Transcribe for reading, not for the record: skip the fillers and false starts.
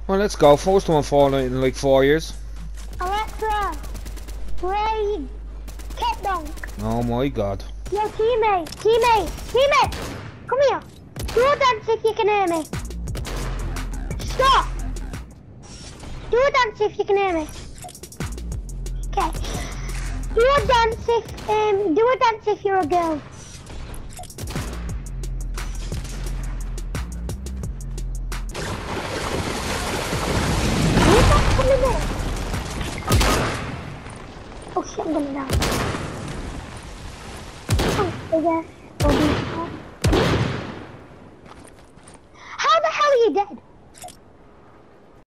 Well, let's go. First one Fortnite in like 4 years. Alexa, play Cat Dunk. Oh my god. Yo, teammate, come here. Do a dance if you can hear me. Stop. Do a dance if you can hear me. Okay. Do a dance if you're a girl. Who's that coming in? Oh shit, I'm gonna die. Oh, yeah.